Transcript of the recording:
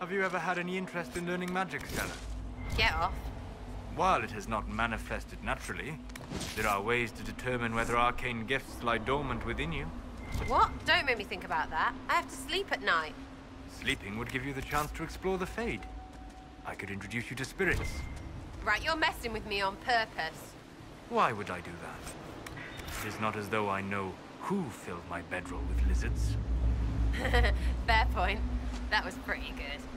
Have you ever had any interest in learning magic, Stella? Get off. While it has not manifested naturally, there are ways to determine whether arcane gifts lie dormant within you. What? Don't make me think about that. I have to sleep at night. Sleeping would give you the chance to explore the Fade. I could introduce you to spirits. Right, you're messing with me on purpose. Why would I do that? It is not as though I know who filled my bedroll with lizards. Fair point. That was pretty good.